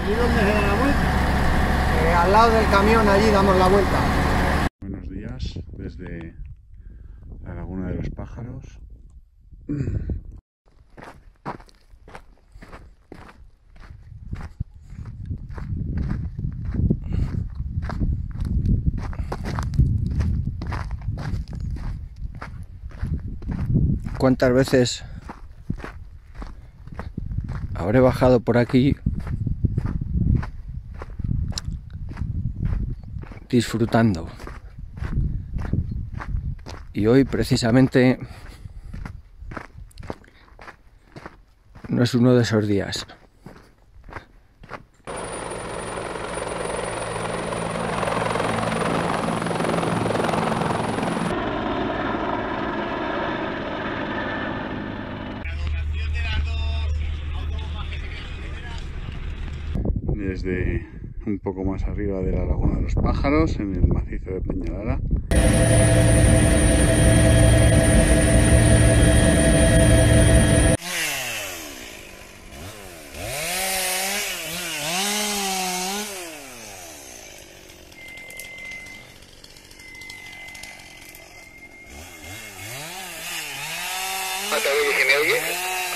¿Allí dónde se da la vuelta? Al lado del camión, allí damos la vuelta. Buenos días desde la Laguna de los Pájaros. ¿Cuántas veces habré bajado por aquí disfrutando? Y hoy precisamente no es uno de esos días. Desde un poco más arriba de la Laguna de los Pájaros, en el macizo de Peñalara. ¿Me oye?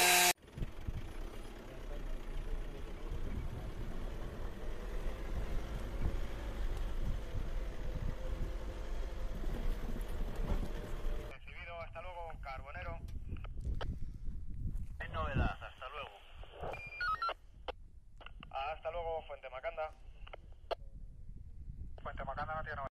Hasta luego, Carbonero. No hay novedad, hasta luego. Hasta luego, Fuente Macanda. Fuente Macanda no tiene novedad.